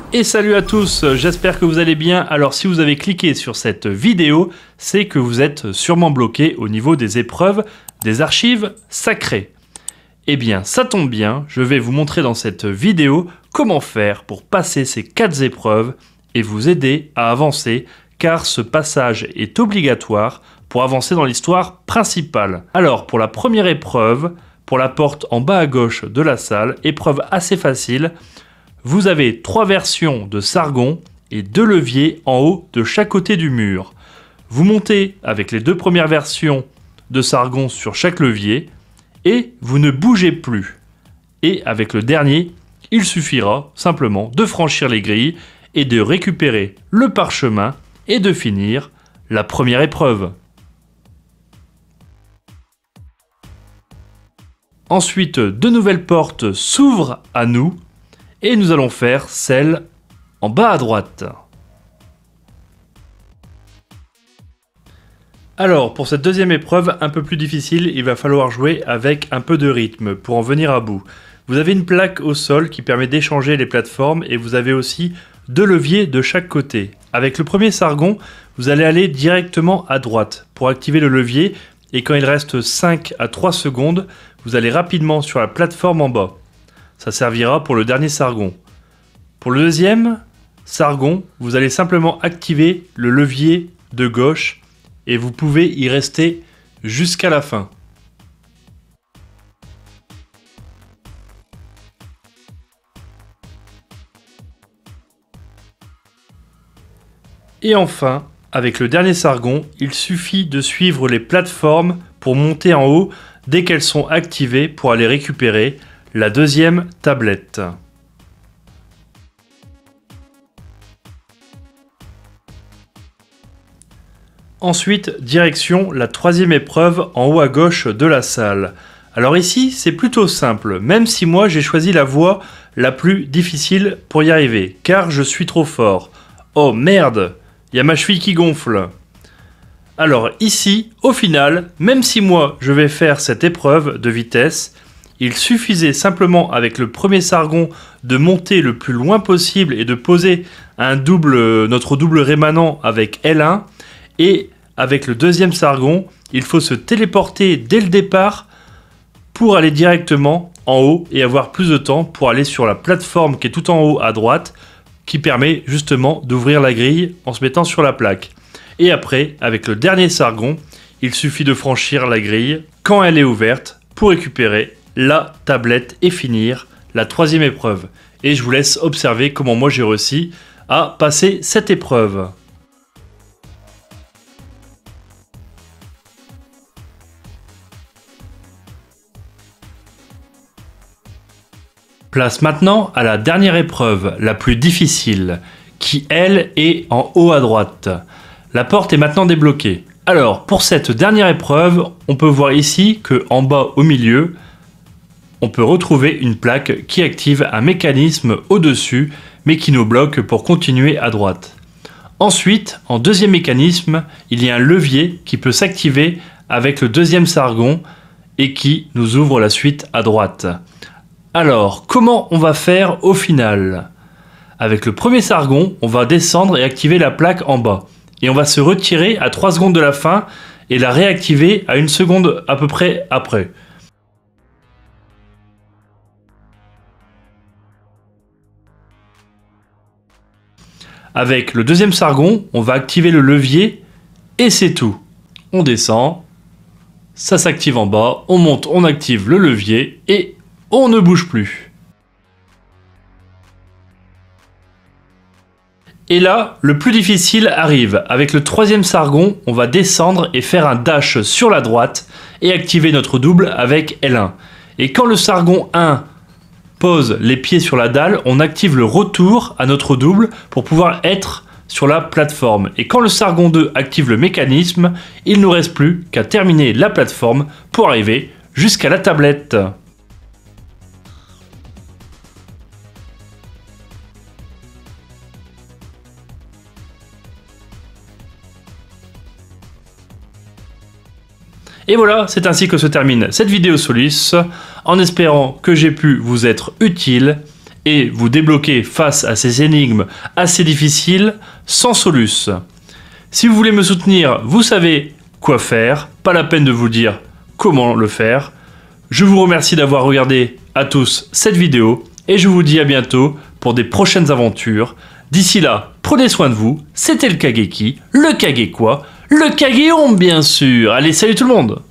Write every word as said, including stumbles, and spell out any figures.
Et salut à tous, j'espère que vous allez bien. Alors si vous avez cliqué sur cette vidéo, c'est que vous êtes sûrement bloqué au niveau des épreuves des archives sacrées. Eh bien ça tombe bien, je vais vous montrer dans cette vidéo comment faire pour passer ces quatre épreuves et vous aider à avancer, car ce passage est obligatoire pour avancer dans l'histoire principale. Alors pour la première épreuve, pour la porte en bas à gauche de la salle, épreuve assez facile, vous avez trois versions de Sargon et deux leviers en haut de chaque côté du mur. Vous montez avec les deux premières versions de Sargon sur chaque levier et vous ne bougez plus. Et avec le dernier, il suffira simplement de franchir les grilles et de récupérer le parchemin et de finir la première épreuve. Ensuite, deux nouvelles portes s'ouvrent à nous. Et nous allons faire celle en bas à droite. Alors, pour cette deuxième épreuve, un peu plus difficile, il va falloir jouer avec un peu de rythme pour en venir à bout. Vous avez une plaque au sol qui permet d'échanger les plateformes et vous avez aussi deux leviers de chaque côté. Avec le premier Sargon, vous allez aller directement à droite pour activer le levier et quand il reste cinq à trois secondes, vous allez rapidement sur la plateforme en bas. Ça servira pour le dernier Sargon. Pour le deuxième Sargon, vous allez simplement activer le levier de gauche et vous pouvez y rester jusqu'à la fin. Et enfin, avec le dernier Sargon, il suffit de suivre les plateformes pour monter en haut dès qu'elles sont activées pour aller récupérer la deuxième tablette. Ensuite, direction la troisième épreuve en haut à gauche de la salle. Alors ici, c'est plutôt simple, même si moi j'ai choisi la voie la plus difficile pour y arriver, car je suis trop fort. Oh merde, il y a ma cheville qui gonfle. Alors ici, au final, même si moi je vais faire cette épreuve de vitesse, il suffisait simplement avec le premier Sargon de monter le plus loin possible et de poser un double, notre double rémanent avec L un. Et avec le deuxième Sargon, il faut se téléporter dès le départ pour aller directement en haut et avoir plus de temps pour aller sur la plateforme qui est tout en haut à droite, qui permet justement d'ouvrir la grille en se mettant sur la plaque. Et après, avec le dernier Sargon, il suffit de franchir la grille quand elle est ouverte pour récupérer la tablette et finir la troisième épreuve. Et je vous laisse observer comment moi j'ai réussi à passer cette épreuve. Place maintenant à la dernière épreuve, la plus difficile, qui elle est en haut à droite. La porte est maintenant débloquée. Alors pour cette dernière épreuve, on peut voir ici que en bas au milieu, on peut retrouver une plaque qui active un mécanisme au-dessus, mais qui nous bloque pour continuer à droite. Ensuite, en deuxième mécanisme, il y a un levier qui peut s'activer avec le deuxième Sargon et qui nous ouvre la suite à droite. Alors, comment on va faire au final? Avec le premier Sargon, on va descendre et activer la plaque en bas. Et on va se retirer à trois secondes de la fin et la réactiver à une seconde à peu près après. Avec le deuxième Sargon, on va activer le levier et c'est tout. On descend, ça s'active en bas, on monte, on active le levier et on ne bouge plus. Et là, le plus difficile arrive. Avec le troisième Sargon, on va descendre et faire un dash sur la droite et activer notre double avec L un. Et quand le Sargon un pose les pieds sur la dalle, on active le retour à notre double pour pouvoir être sur la plateforme. Et quand le Sargon deux active le mécanisme, il ne nous reste plus qu'à terminer la plateforme pour arriver jusqu'à la tablette. Et voilà, c'est ainsi que se termine cette vidéo Solus, en espérant que j'ai pu vous être utile. et vous débloquer face à ces énigmes assez difficiles sans soluce. Si vous voulez me soutenir, vous savez quoi faire, pas la peine de vous dire comment le faire. Je vous remercie d'avoir regardé à tous cette vidéo et je vous dis à bientôt pour des prochaines aventures. D'ici là, prenez soin de vous, c'était le Kageki, le Kagekwa, le Kagéon bien sûr. Allez, salut tout le monde!